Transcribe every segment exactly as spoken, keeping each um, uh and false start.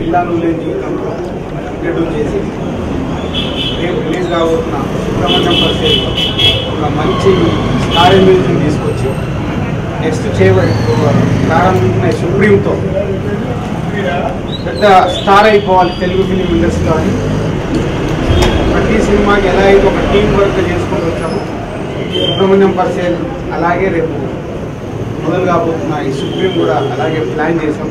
ఇల్లాలు లేని జీవితంతో ఇంట్రడ్యూస్ చేసి రేపు రిలీజ్ కాబోతున్న సుబ్రహ్మణ్యం పరిచయం ఒక మంచి స్టార్ మ్యూజిక్ తీసుకొచ్చి నెక్స్ట్ చేయబడి ప్రారంభించిన సుప్రీంతో పెద్ద స్టార్ అయిపోవాలి తెలుగు ఫిలిం ఇండస్ట్రీలో అని ప్రతి సినిమాకి ఎలా అయితే ఒక టీం వర్క్ చేసుకుంటూ వచ్చాము సుబ్రహ్మణ్యం పరిచయం అలాగే రేపు మొదలు కాబోతున్న ఈ సుప్రీం కూడా అలాగే ప్లాన్ చేసాం.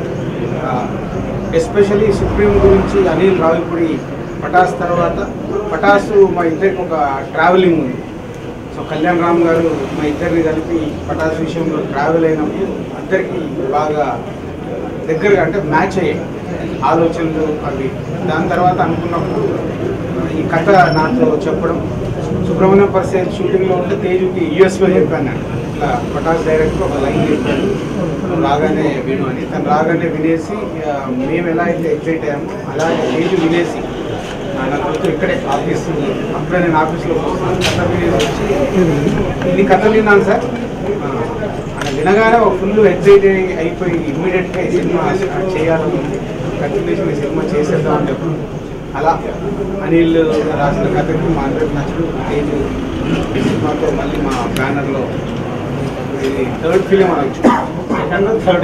ఎస్పెషల్లీ సుప్రీం గురించి అనిల్ రావిపూడి పటాస్ తర్వాత పటాసు మా ఇద్దరికి ఒక ట్రావెలింగ్ ఉంది. సో కళ్యాణ్ రామ్ గారు మా ఇద్దరిని కలిపి పటాస్ విషయంలో ట్రావెల్ అయినప్పుడు అందరికీ బాగా దగ్గరగా అంటే మ్యాచ్ అయ్యాయి ఆలోచనలు అవి. దాని తర్వాత అనుకున్నప్పుడు ఈ కథ నాతో చెప్పడం సుబ్రహ్మణ్యం పరిచయం షూటింగ్లో ఉంటే తేజుకి యూఎస్లో చెప్పాను. ఇట్లా పటాస్ డైరెక్టర్ ఒక లైన్ చెప్పాను, రాగానే విను అని. తను రాగానే వినేసి మేము ఎలా అయితే ఎక్సైట్ అయ్యామో అలాగే తేజు వినేసి నాకు గుర్తు ఇక్కడే ఆఫీస్ అప్పుడే నేను ఆఫీస్లో వస్తున్నాను కథ వినేసి వచ్చి ఇది కథ విన్నాను సార్ అలా వినగానే ఒక ఫుల్ ఎక్సైట్ అయిపోయి ఇమ్మీడియట్గా ఈ సినిమా చేయాలని ఉంది, కంటిన్యూషన్ ఈ సినిమా చేసేద్దామని చెప్పి అలా అనిల్ రాసిన కథకి మా అందరికి నచ్చడు. తేజు ఈ సినిమాతో మళ్ళీ మా బ్యానర్లో ఇది థర్డ్ ఫిలిం అనొచ్చు, second third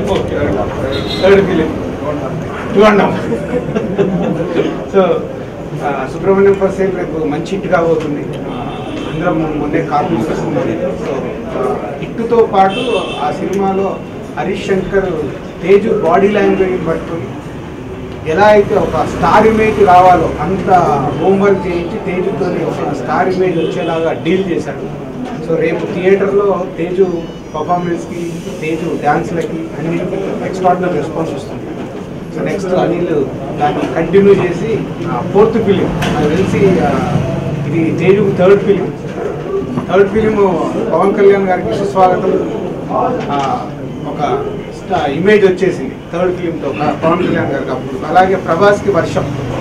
third film two and half. So Subrahmanyam పరిచయం రేపు మంచి హిట్ కాబోతుంది. అందరం మొన్నే కాపీలు వస్తున్నాం. సో హిట్తో పాటు ఆ సినిమాలో హరీష్ శంకర్ తేజు బాడీ లాంగ్వేజ్ పట్టుకొని ఎలా అయితే ఒక స్టార్ ఇమేజ్ రావాలో అంత హోంవర్క్ చేయించి తేజుతో ఒక స్టార్ ఇమేజ్ వచ్చేలాగా డీల్ చేశాడు. సో రేపు థియేటర్లో తేజు పర్ఫార్మెన్స్కి తేజు డ్యాన్స్లకి అన్నిటికీ ఎక్స్ట్రాడినరీ రెస్పాన్స్ వస్తుంది. సో నెక్స్ట్ అనిల్ దాన్ని కంటిన్యూ చేసి ఫోర్త్ ఫిలిం నాకు తెలిసి ఇది Teju third film third film Pawan Kalyan గారికి సుస్వాగతం ఒక ఇమేజ్ వచ్చేసింది థర్డ్ ఫిలింతో పవన్ కళ్యాణ్ గారికి అప్పుడు. అలాగే ప్రభాస్కి వర్షం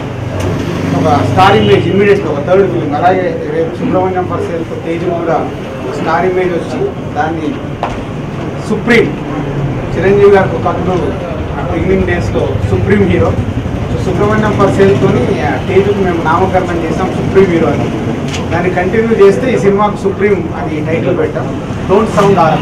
ఒక స్టార్ ఇమేజ్ ఇమ్మీడియట్గా ఒక థర్డ్ ఫిలిం. అలాగే రేపు సుబ్రహ్మణ్యం పరిచయంతో తేజు కూడా స్టార్ ఇమేజ్ వచ్చి దాన్ని సుప్రీం చిరంజీవి గారికి ఒకప్పుడు బిగినింగ్ డేస్లో సుప్రీం హీరో. సో సుబ్రహ్మణ్యం పరిచయంతో తేజుకు మేము నామకరణం చేసాం సుప్రీం హీరో అని. దాన్ని కంటిన్యూ చేస్తే ఈ సినిమాకు సుప్రీం అని టైటిల్ పెట్టాం. డోంట్ సౌండ్ ఆర్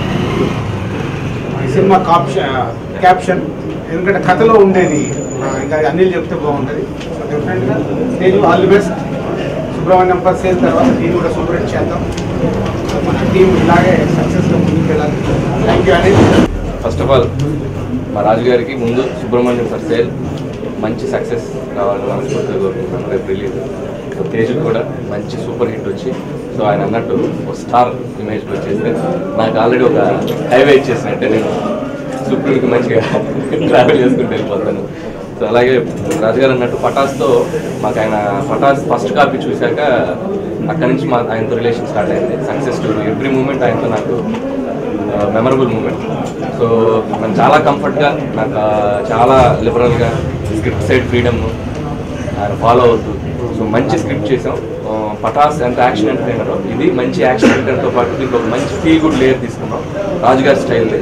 ఈ సినిమా కాప్షన్ క్యాప్షన్ ఎందుకంటే కథలో ఉండేది ఇంకా అనిల్ చెప్తే బాగుంటుంది. సో డెఫినెట్గా Teju all the best. Subrahmanyam పరిచయం తర్వాత టీం కూడా సూపరేట్ చేద్దాం. మన టీం ఇలాగే సక్సెస్గా ముందుకు వెళ్ళాలి. Thank you Anil. First of all మా రాజు గారికి ముందు సుబ్రహ్మణ్యం పరిచయం మంచి సక్సెస్ కావాలని మనస్ఫూర్తిగా కోరుకుంటున్నాను. రేపు రిలీజ్ సో తేజు కూడా మంచి సూపర్ హిట్ వచ్చి సో ఆయన అన్నట్టు ఒక స్టార్ ఇమేజ్కి వచ్చేస్తే నాకు ఆల్రెడీ ఒక హైవే ఇచ్చేసినట్టే నేను సుప్రీంకి మంచిగా ట్రావెల్ చేసుకుంటూ వెళ్ళిపోతాను. సో అలాగే రాజుగారు అన్నట్టు పటాస్తో మాకు ఆయన పటాస్ ఫస్ట్ కాపీ చూశాక అక్కడి నుంచి మా ఆయనతో రిలేషన్ స్టార్ట్ అయింది. సక్సెస్ స్టోరీ ఎవ్రీ మూమెంట్ ఆయనతో నాకు మెమరబుల్ మూమెంట్. సో నేను చాలా కంఫర్ట్గా నాకు చాలా లిబరల్గా స్క్రిప్ట్ సైడ్ ఫ్రీడమ్ ఆయన ఫాలో అవుతూ సో మంచి స్క్రిప్ట్ చేసాం. పటాస్ ఎంత యాక్షన్ ఎంటర్టైనరో ఇది మంచి యాక్షన్ ఎంటర్టైనర్తో పాటు దీనికి ఒక మంచి ఫీల్ గుడ్ లేయర్ తీసుకున్నాం రాజుగారి స్టైల్లో.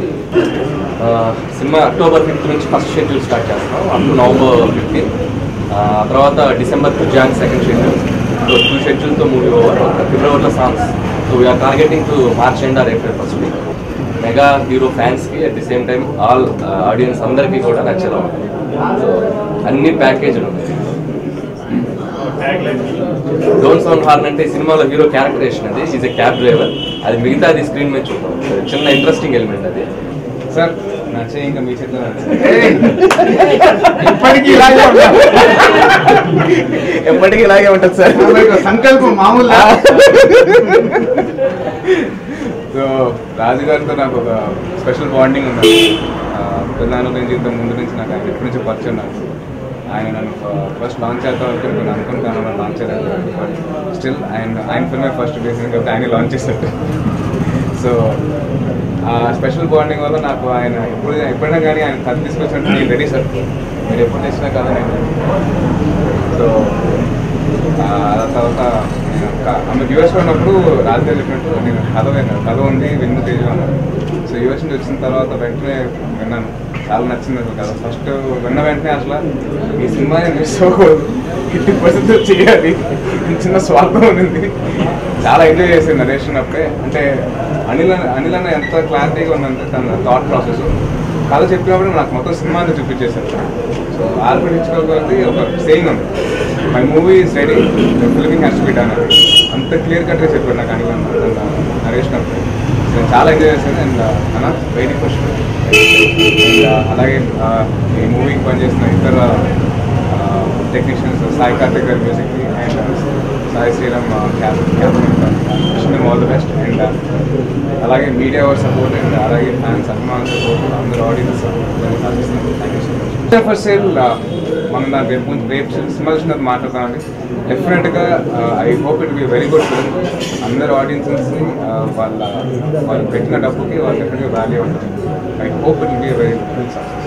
సినిమా అక్టోబర్ ఫిఫ్త్ నుంచి ఫస్ట్ షెడ్యూల్ స్టార్ట్ చేస్తున్నాం అప్ టు నవంబర్ ఫిఫ్టీన్. తర్వాత December to Jan second schedule. So two షెడ్యూల్తో మూవీ ఓవర్. ఫిబ్రవరిలో songs. So we are targeting to March end or April first week. Mega hero ఫ్యాన్స్కి at the same time all audience అందరికీ కూడా నచ్చేలా ఉంటుంది. So అన్ని ప్యాకేజీలు ఉన్నాయి. డోంట్ సౌండ్ హార్న్ అంటే సినిమాలో హీరో క్యారెక్టరేషన్ అది ఈజ్ ఎ క్యాబ్ డ్రైవర్. అది మిగతా అది స్క్రీన్ మీద చూద్దాం. చిన్న ఇంట్రెస్టింగ్ ఎలిమెంట్ అది. సార్ నచ్చే ఇంకా మీ చేతిలో ఎప్పటికీ ఇలాగే ఉంటుంది ఎప్పటికీ ఇలాగే ఉంటుంది సార్. సంకల్పం మామూలు. సో రాజుగారితో నాకు ఒక స్పెషల్ బాండింగ్ ఉన్నది. పిల్లలు నేను జీవితం ముందు నుంచి నాకు ఆయన ఎప్పటి నుంచి పరిచయం నాకు. ఆయన నన్ను ఫస్ట్ లాంచ్ చేద్దాం వరకు నేను అనుకుంటాను నన్ను లాంచ్ చేయలేదు. బట్ స్టిల్ ఆయన ఆయన ఫిల్మే ఫస్ట్ బేసిక్ కాబట్టి ఆయన లాంచ్ చేశాడు. సో ఆ స్పెషల్ బాండింగ్ వల్ల నాకు ఆయన ఎప్పుడు ఎప్పుడైనా కానీ ఆయన కథ తీసుకొచ్చినట్టు నేను రెడీ సార్ మీరు ఎప్పుడు తెచ్చినా కదా నేను. సో తర్వాత ఆమె యూఎస్లో ఉన్నప్పుడు రాజుగారు చెప్పినట్టు నేను కథ విన్నాను. కథ ఉంది విన్ను తేజు అన్నాను. సో యూఎస్ నుంచి వచ్చిన తర్వాత వెంటనే విన్నాను, చాలా నచ్చింది అసలు కదా. ఫస్ట్ విన్న వెంటనే అసలు ఈ సినిమాని మిస్ అవ్వకూడదు, ఎట్టి పరిస్థితుల్లో చేయాలి, చిన్న స్వార్థం ఉంది. చాలా ఎంజాయ్ చేసేది నరేషన్ అప్పుడే. అంటే అనిల్ అనిల్ అన్న ఎంత క్లారిటీగా ఉందంటే తన థాట్ ప్రాసెస్ కథ చెప్పినప్పుడు నాకు మొత్తం సినిమాని చూపించేశారు. సో ఆల్రెడీ ఇచ్చుకోగలిగి ఒక సేయింగ్ ఉంది, my movie is ready, filming has to be done అని అంత క్లియర్ కట్గా చెప్పాడు నాకు అనిల్ అన్న నరేషన్ అప్పుడు. నేను చాలా ఎంజాయ్ చేశాను. అండ్ అన్న వెయిటింగ్ ఫస్ట్. అండ్ అలాగే ఈ మూవీకి పనిచేసిన ఇతర టెక్నీషియన్స్ సాయి కార్తిక్ గారి మ్యూజిక్కి అండ్ సాయి శ్రీరామ్ క్యాబిన్ ఆల్ ది బెస్ట్. అండ్ అలాగే మీడియా అవర్ సపోర్ట్ అండ్ అలాగే ఫ్యాన్స్ అభిమానుల సపోర్ట్, అందరూ ఆడియన్స్ సపోర్ట్ ఆశిస్తున్నాను. Thank you so much. First sale మనం దాని రేపు కొంచెం రేపు సినిమా వచ్చినది మాట్లాడతామండి. డెఫినెట్గా I hope it be very good film. అందరు ఆడియన్సెస్ని వాళ్ళ వాళ్ళు పెట్టిన డబ్బుకి వాళ్ళు డెఫినెట్గా వాల్యూ ఉంటుంది. I hope it be very good film.